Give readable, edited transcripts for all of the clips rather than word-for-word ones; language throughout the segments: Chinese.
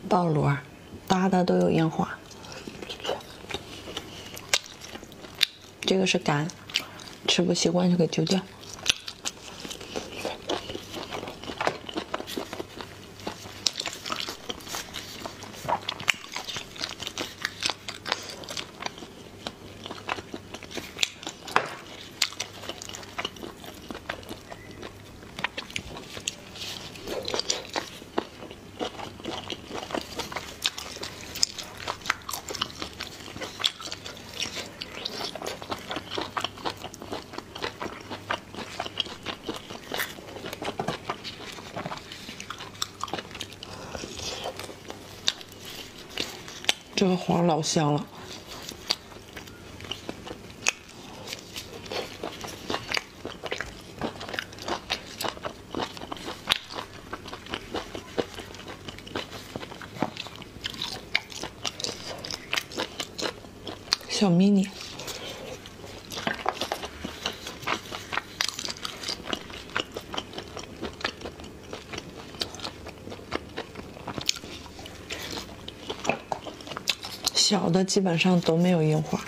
鲍螺，大的都有烟花。这个是干，吃不习惯就给丢掉。这个黄老香了，小迷你。小的基本上都没有樱花。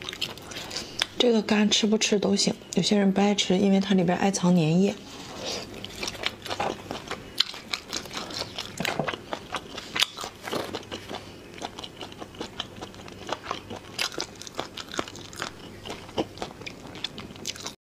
这个干吃不吃都行，有些人不爱吃，因为它里边爱藏粘液。